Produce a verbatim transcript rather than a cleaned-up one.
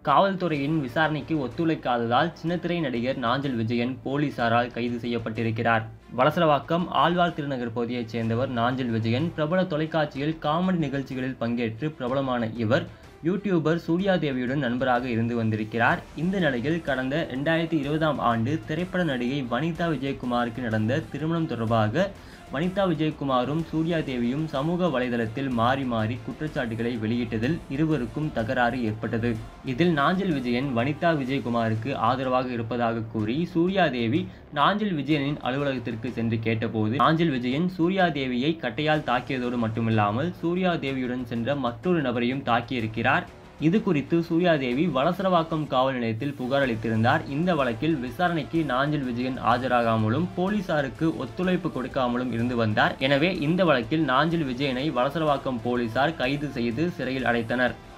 காவல்துறையின் விசாரணைக்கு ஒத்துழைக்காததால் சின்னத்திரை நடிகர் நாஞ்சில் விஜயன் போலீசாரால் கைது செய்யப்பட்டிருக்கிறார். வளசரவாக்கம் ஆழ்வார் திருநகர் பகுதியைச் சேர்ந்தவர் நாஞ்சில் விஜயன். பிரபல தொலைக்காட்சியில் காமெடி நிகழ்ச்சிகளில் பங்கேற்று பிரபலமான இவர் யூடியூபர் சூர்யாதேவியுடன் நண்பராக இருந்து வந்திருக்கிறார். இந்த நிலையில் கடந்த இரண்டாயிரத்தி இருபதாம் ஆண்டு திரைப்பட நடிகை வனிதா விஜயகுமாருக்கு நடந்த திருமணம் தொடர்பாக வனிதா விஜயகுமாரும் சூர்யாதேவியும் சமூக வலைதளத்தில் மாறி மாறி குற்றச்சாட்டுகளை வெளியிட்டதில் இருவருக்கும் தகராறு ஏற்பட்டது. இதில் நாஞ்சில் விஜயன் வனிதா விஜயகுமாருக்கு ஆதரவாக இருப்பதாக கூறி சூர்யாதேவி நாஞ்சில் விஜயனின் அலுவலகத்திற்கு சென்று கேட்டபோது நாஞ்சில் விஜயன் சூர்யாதேவியை கட்டையால் தாக்கியதோடு மட்டுமில்லாமல் சூர்யாதேவியுடன் சென்ற மற்றொரு நபரையும் தாக்கியிருக்கிறார். இது குறித்து சூர்யாதேவி வளசரவாக்கம் காவல் நிலையத்தில் புகார் அளித்திருந்தார். இந்த வழக்கில் விசாரணைக்கு நாஞ்சில் விஜயன் ஆஜராகாமலும் போலீசாருக்கு ஒத்துழைப்பு கொடுக்காமலும் இருந்து வந்தார். எனவே இந்த வழக்கில் நாஞ்சில் விஜயனை வளசரவாக்கம் போலீசார் கைது செய்து சிறையில் அடைத்தனர்.